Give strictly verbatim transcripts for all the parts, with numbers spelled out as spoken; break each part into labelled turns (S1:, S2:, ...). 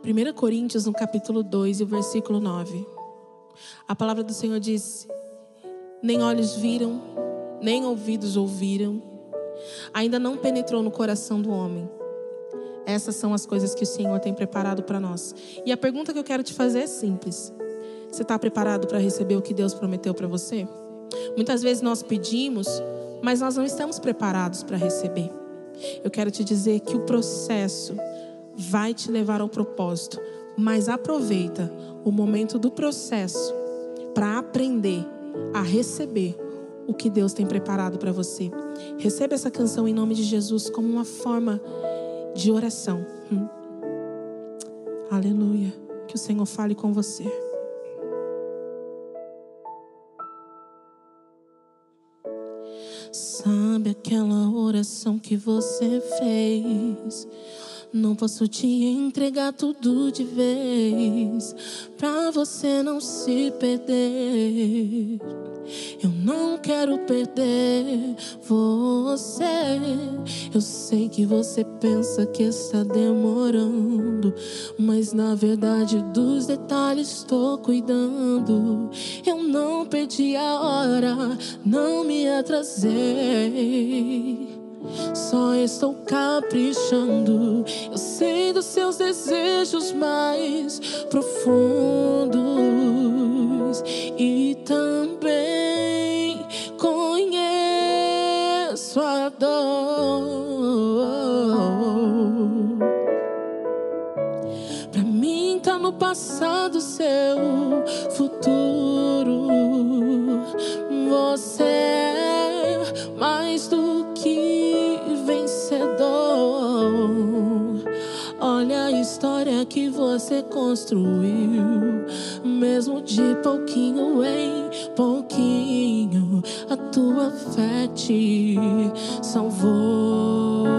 S1: primeira Coríntios, no capítulo dois, e o versículo nove. A palavra do Senhor diz: nem olhos viram, nem ouvidos ouviram, ainda não penetrou no coração do homem. Essas são as coisas que o Senhor tem preparado para nós. E a pergunta que eu quero te fazer é simples: você está preparado para receber o que Deus prometeu para você? Muitas vezes nós pedimos, mas nós não estamos preparados para receber. Eu quero te dizer que o processo vai te levar ao propósito, mas aproveita o momento do processo para aprender a receber o que Deus tem preparado para você. Receba essa canção em nome de Jesus como uma forma de oração. Hum. Aleluia. Que o Senhor fale com você. Sabe aquela oração que você fez? Não posso te entregar tudo de vez, pra você não se perder. Eu não quero perder você. Eu sei que você pensa que está demorando, mas na verdade dos detalhes estou cuidando. Eu não perdi a hora, não me atrasei, só estou caprichando. Eu sei dos seus desejos mais profundos e também conheço a dor. Pra mim tá no passado seu futuro. Você é mais do que vencedor. Olha a história que você construiu, mesmo de pouquinho em pouquinho, a tua fé te salvou.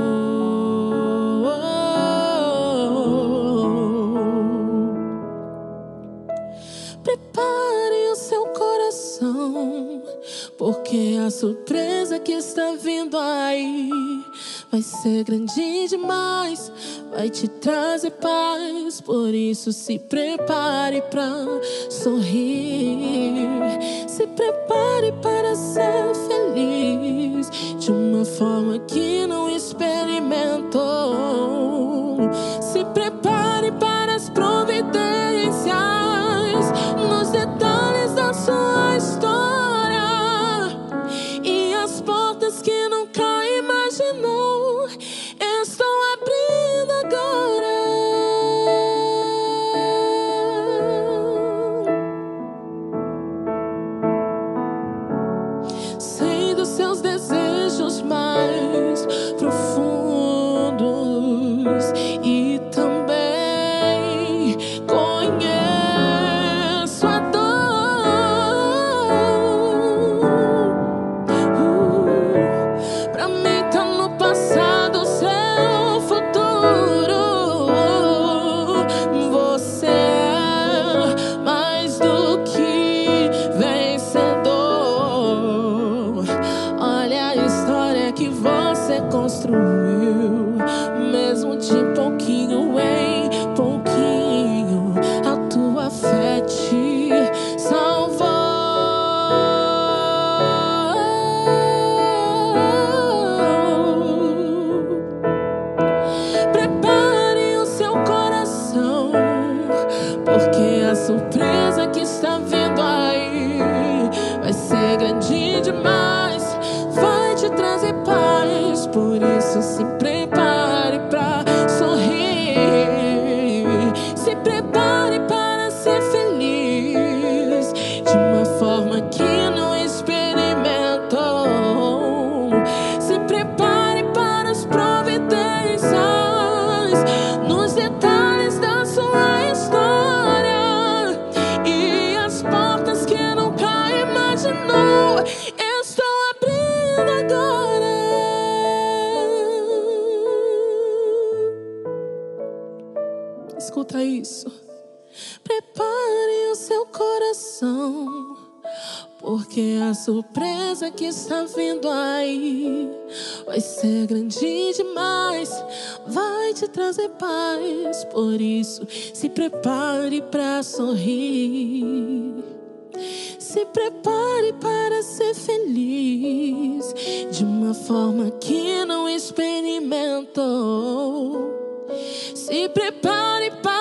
S1: Prepare o seu coração, porque a surpresa que está vindo aí vai ser grande demais, vai te trazer paz. Por isso se prepare para sorrir, se prepare para ser feliz de uma forma que não experimentou. Se prepare para as providências nos detalhes da sua história, e as portas que nunca imaginou estão abrindo agora. Sei dos seus desejos mais profundos e também conheço a dor. Uh, pra mim tá no passado seu futuro. Você é mais do que vencedor. Olha a história que você construiu, mesmo de pouquinho em pouquinho, a tua fé te salvou. Prepare o seu coração, porque a surpresa que está vindo aí vai ser grande demais, vai te trazer paz. Por isso se prepare para sorrir, se prepare para ser feliz de uma forma que não experimentou. Se prepare para as providências nos detalhes da sua história, e as portas que nunca imaginou estão abrindo agora. Escuta isso. Prepare o seu coração, porque a surpresa que está vindo aí vai ser grande demais, vai te trazer paz. Por isso, se prepare para sorrir, se prepare para ser feliz de uma forma que não experimentou. Se prepare para